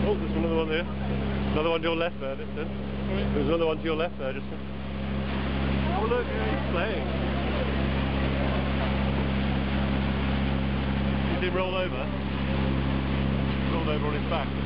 Oh, there's another one there. Another one to your left there, Dixon. There's another one to your left there, Dixon. Oh look, yeah, he's playing. You see him roll over? Rolled over on his back.